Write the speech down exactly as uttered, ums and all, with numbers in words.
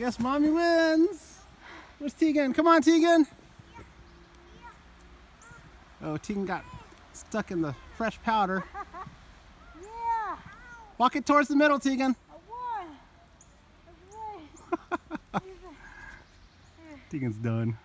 guess Mommy wins. Where's Tegan? Come on, Tegan. Oh, Tegan got stuck in the fresh powder. Yeah. Walk it towards the middle, Tegan. I won. Tegan's done.